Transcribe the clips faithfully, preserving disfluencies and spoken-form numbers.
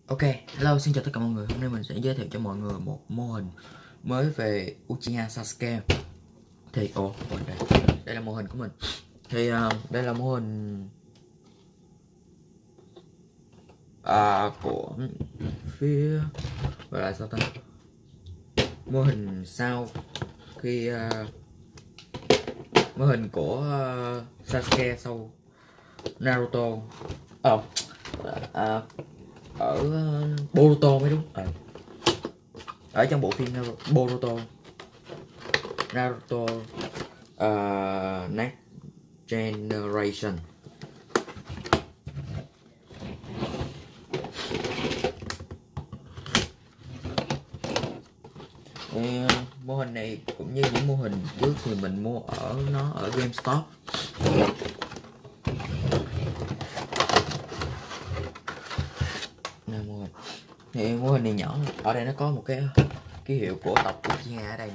Ok, hello, xin chào tất cả mọi người. Hôm nay mình sẽ giới thiệu cho mọi người một mô hình mới về Uchiha Sasuke. Thì, ồ, oh, đây, đây là mô hình của mình. Thì uh, đây là mô hình uh, của phía, gọi là sao ta? Mô hình sau khi uh, mô hình của uh, Sasuke sau Naruto. Ờ, oh, uh, ở uh, Boruto mới đúng. Uh. Ở trong bộ phim Boruto, Naruto uh, Next Generation. Thì, uh, mô hình này cũng như những mô hình trước thì mình mua ở nó ở GameStop. Này, mô hình thì mô hình này nhỏ, ở đây nó có một cái ký hiệu của tộc Uchiha ở đây.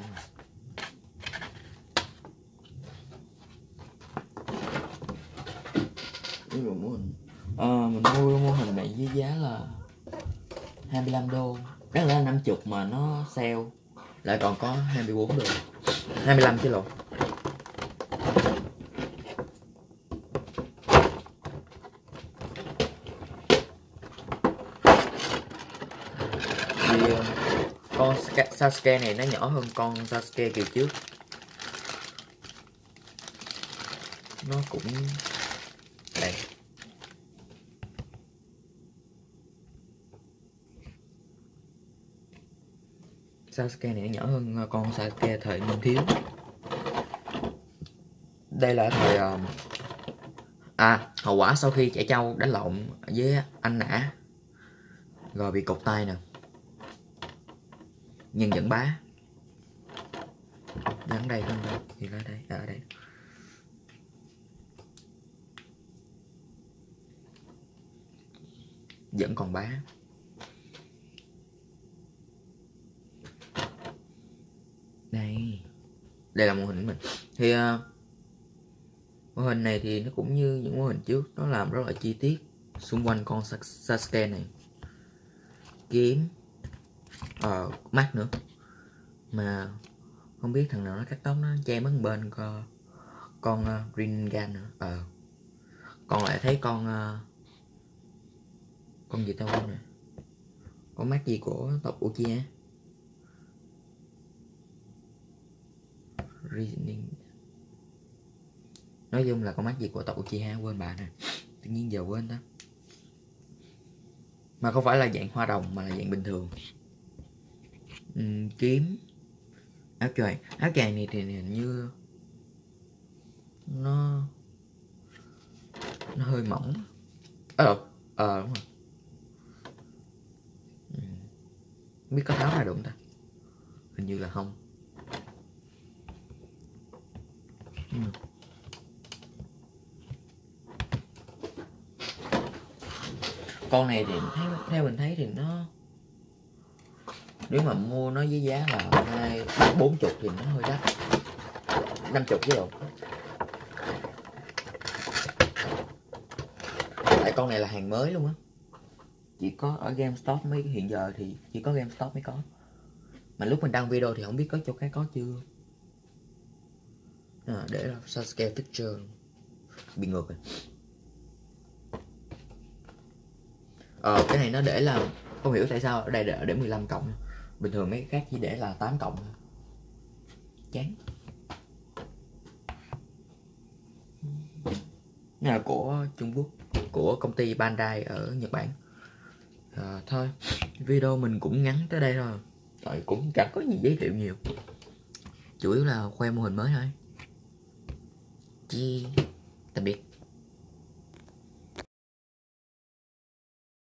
Ví dụ mô hình à, mình mua mô hình này với giá là hai mươi lăm đô, đáng lẽ là năm mươi mà nó sale lại còn có hai mươi bốn đô, hai mươi lăm chứ lộn. Thì con Sasuke này nó nhỏ hơn con Sasuke kỳ trước, nó cũng đây. Sasuke này nó nhỏ hơn con Sasuke thời niên thiếu. Đây là thời à hậu quả sau khi chạy trâu đánh lộn với anh Nã rồi bị cột tay nè, nhân dẫn bá gắn đây không đây thì ở đây ở đây vẫn còn bá. Đây đây là mô hình của mình. Thì uh, mô hình này thì nó cũng như những mô hình trước, nó làm rất là chi tiết xung quanh con Sasuke này, kiếm ờ uh, mắt nữa, mà không biết thằng nào nó cắt tóc nó che mất bên con con uh, Rinnegan nữa. Ờ uh, con lại thấy con uh, con gì tao quên rồi, con mắt gì của tộc Uchiha, Reasoning. Nói chung là con mắt gì của tộc Uchiha, quên bà nè, tự nhiên giờ quên đó. Mà không phải là dạng hoa đồng mà là dạng bình thường. Uhm, kiếm, áo choàng, áo choàng này thì hình như nó nó hơi mỏng. Ờ ờ đúng rồi. Uhm. Không biết có tháo ra được không ta, hình như là không. Uhm. Con này thì theo, theo mình thấy thì nó, nếu mà mua nó với giá là hai bốn chục thì nó hơi đắt, năm chục chứ đâu. Tại con này là hàng mới luôn á, chỉ có ở GameStop mới, hiện giờ thì chỉ có GameStop mới có, mà lúc mình đăng video thì không biết có chỗ khác có chưa. À, để là Sasuke picture bị ngược rồi. Ờ, cái này nó để là không hiểu tại sao ở đây để, để mười lăm cộng, bình thường mấy cái khác chỉ để là tám cộng. Chán. Này là của Trung Quốc, của công ty Bandai ở Nhật Bản. À, thôi video mình cũng ngắn tới đây thôi, rồi cũng chẳng có gì giới thiệu nhiều, chủ yếu là khoe mô hình mới thôi. Chi tạm biệt.